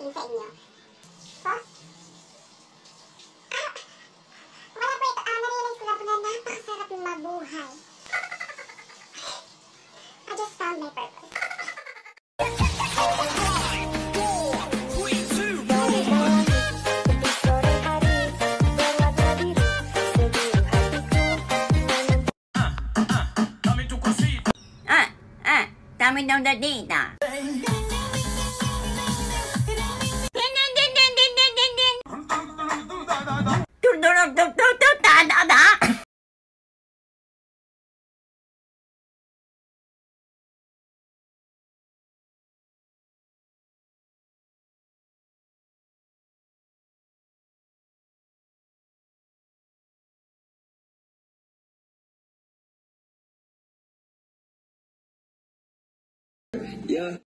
penting sa inyo. So, wala po ito. Narealize ko lang po na napakasarap yung mabuhay. I just found my purpose. Kami daw na dita. Yeah.